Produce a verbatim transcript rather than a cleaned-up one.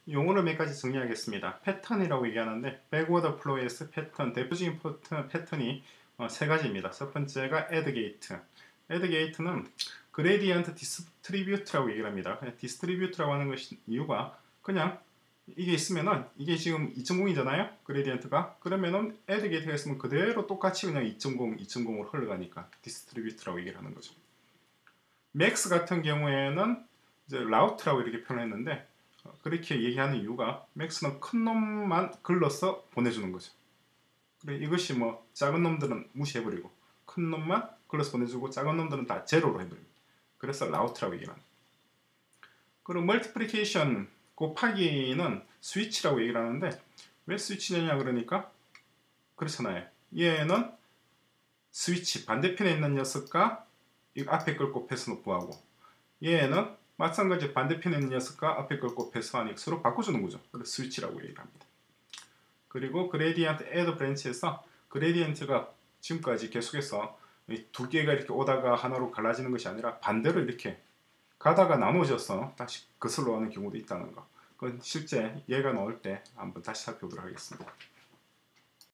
용어를 몇 가지 정리하겠습니다. 패턴이라고 얘기하는데 백워드 플로우에서 패턴, 대표적인 패턴이 어, 세 가지입니다. 첫 번째가 애드 게이트. 애드 게이트는 그레디언트 디스트리뷰트라고 얘기를 합니다. 디스트리뷰트라고 하는 것이 이유가 그냥 이게 있으면은 이게 지금 이 점 공이잖아요. 그레디언트가. 그러면은 애드 게이트가 있으면 그대로 똑같이 그냥 이 점 공, 이 점 공으로 흘러가니까 디스트리뷰트라고 얘기를 하는 거죠. 맥스 같은 경우에는 이제 라우트라고 이렇게 표현했는데 그렇게 얘기하는 이유가 맥스는 큰 놈만 글러서 보내주는 거죠. 그래 이것이 뭐 작은 놈들은 무시해버리고 큰 놈만 글러서 보내주고 작은 놈들은 다 제로로 해버립니다. 그래서 라우트라고 얘기를 합니다. 그리고 멀티플리케이션 곱하기는 스위치라고 얘기를 하는데 왜 스위치냐냐 그러니까 그렇잖아요. 얘는 스위치 반대편에 있는 녀석과 이 앞에 걸 곱해서 구하고 얘는 마찬가지 반대편에 있는 녀석과 앞에 걸 곱해서 하니 서로 바꿔주는 거죠. 그래서 스위치라고 얘기를 합니다. 그리고 그레디언트 애드 브랜치에서 그레디언트가 지금까지 계속해서 두 개가 이렇게 오다가 하나로 갈라지는 것이 아니라 반대로 이렇게 가다가 나눠져서 다시 거슬러 가는 경우도 있다는 거. 그건 실제 얘가 나올 때 한번 다시 살펴보도록 하겠습니다.